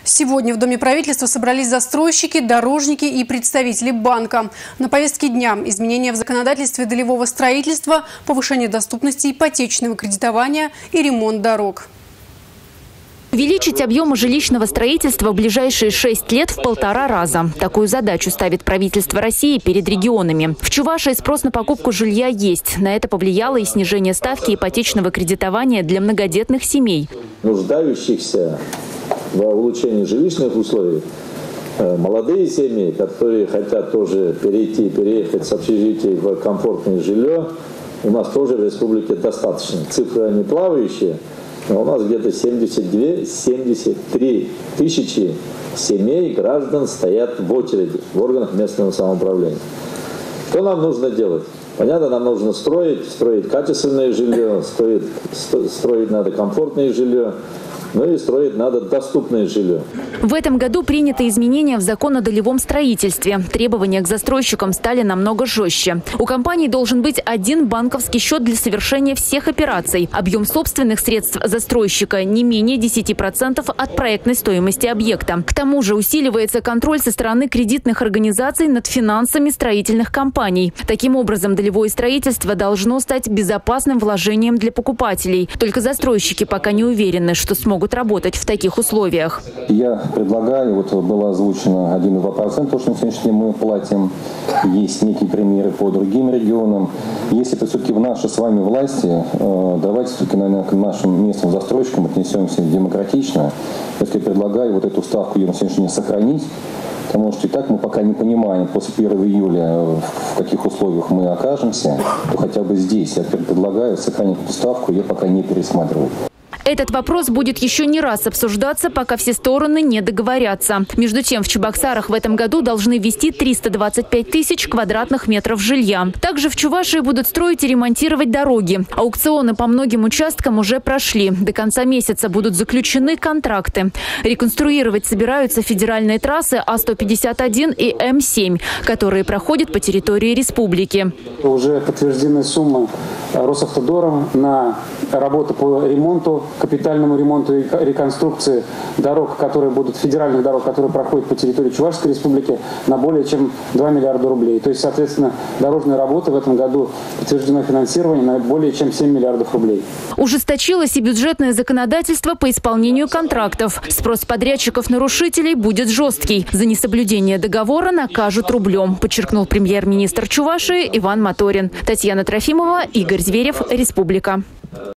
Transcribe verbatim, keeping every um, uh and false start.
Сегодня в Доме правительства собрались застройщики, дорожники и представители банка. На повестке дня изменения в законодательстве долевого строительства, повышение доступности ипотечного кредитования и ремонт дорог. Увеличить объемы жилищного строительства в ближайшие шесть лет в полтора раза. Такую задачу ставит правительство России перед регионами. В Чувашии спрос на покупку жилья есть. На это повлияло и снижение ставки ипотечного кредитования для многодетных семей. Нуждающихся в улучшении жилищных условий, молодые семьи, которые хотят тоже перейти, переехать с общежития в комфортное жилье, у нас тоже в республике достаточно. Цифры не плавающие. Но у нас где-то семьдесят две — семьдесят три тысячи семей, граждан стоят в очереди в органах местного самоуправления. Что нам нужно делать? Понятно, нам нужно строить, строить качественное жилье, строить, строить надо комфортное жилье. Ну и строить надо доступное жилье. В этом году приняты изменения в закон о долевом строительстве. Требования к застройщикам стали намного жестче. У компаний должен быть один банковский счет для совершения всех операций. Объем собственных средств застройщика не менее десяти процентов от проектной стоимости объекта. К тому же усиливается контроль со стороны кредитных организаций над финансами строительных компаний. Таким образом, долевое строительство должно стать безопасным вложением для покупателей. Только застройщики пока не уверены, что смогут работать в таких условиях. Я предлагаю, вот было озвучено один и два процента, что на сегодняшний день мы платим. Есть некие примеры по другим регионам. Если это все-таки в нашей с вами власти, давайте все-таки, наверное, к нашим местным застройщикам отнесемся демократично. Я предлагаю вот эту ставку ее на сегодняшний день сохранить. Потому что и так мы пока не понимаем после первого июля, в каких условиях мы окажемся, то хотя бы здесь я предлагаю сохранить эту ставку, ее пока не пересматривать. Этот вопрос будет еще не раз обсуждаться, пока все стороны не договорятся. Между тем, в Чебоксарах в этом году должны ввести триста двадцать пять тысяч квадратных метров жилья. Также в Чувашии будут строить и ремонтировать дороги. Аукционы по многим участкам уже прошли. До конца месяца будут заключены контракты. Реконструировать собираются федеральные трассы А сто пятьдесят один и М семь, которые проходят по территории республики. Уже подтверждены суммы Росавтодором на работу по ремонту, капитальному ремонту и реконструкции дорог, которые будут, федеральных дорог, которые проходят по территории Чувашской республики, на более чем два миллиарда рублей. То есть, соответственно, дорожные работы в этом году подтверждено финансирование на более чем семь миллиардов рублей. Ужесточилось и бюджетное законодательство по исполнению контрактов. Спрос подрядчиков-нарушителей будет жесткий. За несоблюдение договора накажут рублем, подчеркнул премьер-министр Чувашии Иван Моторин. Татьяна Трофимова, Игорь Зверев, Республика.